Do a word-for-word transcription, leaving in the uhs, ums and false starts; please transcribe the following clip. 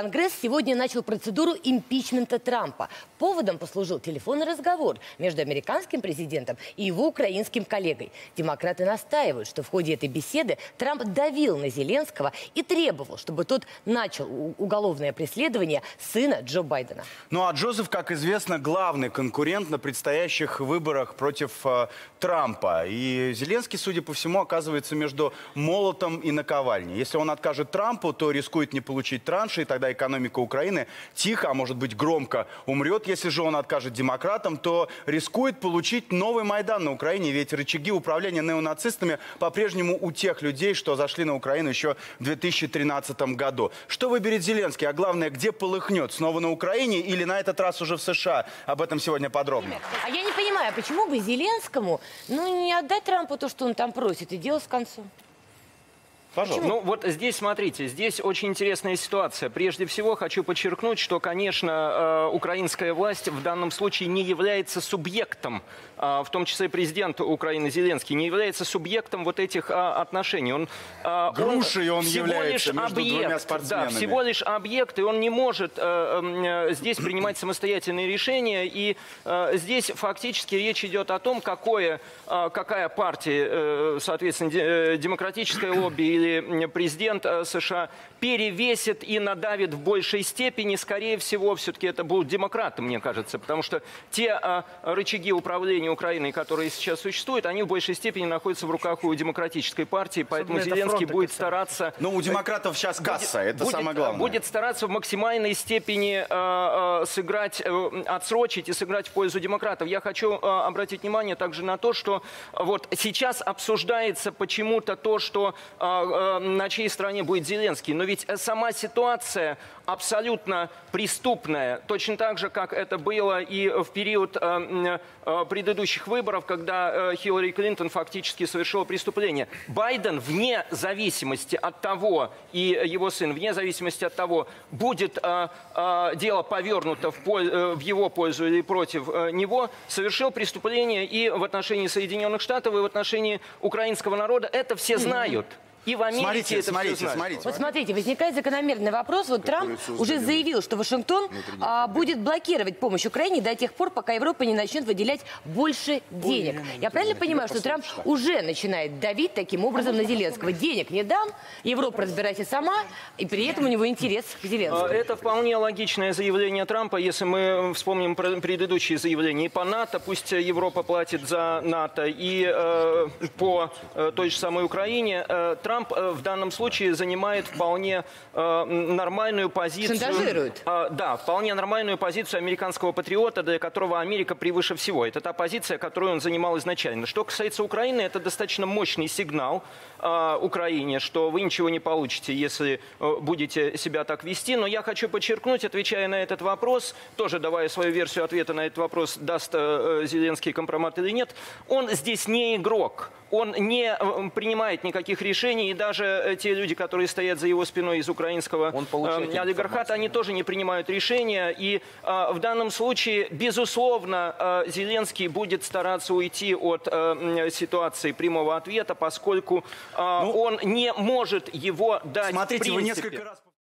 Конгресс сегодня начал процедуру импичмента Трампа. Поводом послужил телефонный разговор между американским президентом и его украинским коллегой. Демократы настаивают, что в ходе этой беседы Трамп давил на Зеленского и требовал, чтобы тот начал уголовное преследование сына Джо Байдена. Ну а Джозеф, как известно, главный конкурент на предстоящих выборах против э, Трампа. И Зеленский, судя по всему, оказывается между молотом и наковальней. Если он откажет Трампу, то рискует не получить транши, и тогда экономика Украины тихо, а может быть громко умрет. Если же он откажет демократам, то рискует получить новый Майдан на Украине. Ведь рычаги управления неонацистами по-прежнему у тех людей, что зашли на Украину еще в две тысячи тринадцатом году. Что выберет Зеленский? А главное, где полыхнет? Снова на Украине или на этот раз уже в США? Об этом сегодня подробно. А я не понимаю, почему бы Зеленскому ну, не отдать Трампу то, что он там просит, и дело с концом? Пожалуйста. Ну вот здесь, смотрите, здесь очень интересная ситуация. Прежде всего хочу подчеркнуть, что, конечно, украинская власть в данном случае не является субъектом, в том числе президент Украины Зеленский, не является субъектом вот этих отношений. Он, Грушей он, он всего является лишь между объект, двумя спортсменами. Да, всего лишь объект, и он не может здесь принимать самостоятельные решения. И здесь фактически речь идет о том, какое, какая партия, соответственно, демократическое лобби или или президент США перевесит и надавит в большей степени, скорее всего, все-таки это будут демократы, мне кажется, потому что те а, рычаги управления Украиной, которые сейчас существуют, они в большей степени находятся в руках у демократической партии, поэтому Особенно Зеленский будет стараться... Но у демократов сейчас касса, будет, это будет, самое главное. Будет стараться в максимальной степени а, а, сыграть, а, отсрочить и сыграть в пользу демократов. Я хочу а, обратить внимание также на то, что вот сейчас обсуждается почему-то то, что... А, на чьей стороне будет Зеленский. Но ведь сама ситуация абсолютно преступная. Точно так же, как это было и в период э, э, предыдущих выборов, когда э, Хиллари Клинтон фактически совершила преступление. Байден, вне зависимости от того, и его сын, вне зависимости от того, будет э, э, дело повернуто в, поль, э, в его пользу или против э, него, совершил преступление и в отношении Соединенных Штатов, и в отношении украинского народа. Это все знают. И в Америке смотрите, это смотрите, все знают. смотрите. Вот смотрите, возникает закономерный вопрос. Вот Трамп уже заявил, что Вашингтон а, будет блокировать помощь Украине до тех пор, пока Европа не начнет выделять больше денег. Я правильно понимаю, что Трамп уже начинает давить таким образом на Зеленского? Денег не дам, Европа разбирайся сама, и при этом у него интерес к Зеленскому. Это вполне логичное заявление Трампа. Если мы вспомним предыдущие заявления и по НАТО, пусть Европа платит за НАТО, и э, по э, той же самой Украине, э, Трамп в данном случае занимает вполне э, нормальную позицию. Шантажирует. Э, да, вполне нормальную позицию американского патриота, для которого Америка превыше всего. Это та позиция, которую он занимал изначально. Что касается Украины, это достаточно мощный сигнал э, Украине, что вы ничего не получите, если э, будете себя так вести. Но я хочу подчеркнуть, отвечая на этот вопрос, тоже давая свою версию ответа на этот вопрос, даст э, Зеленский компромат или нет, он здесь не игрок. Он не принимает никаких решений, и даже те люди, которые стоят за его спиной из украинского э, олигархата, они тоже не принимают решения. И э, в данном случае, безусловно, э, Зеленский будет стараться уйти от э, ситуации прямого ответа, поскольку э, ну, он не может его дать смотрите, в принципе. Вы несколько раз...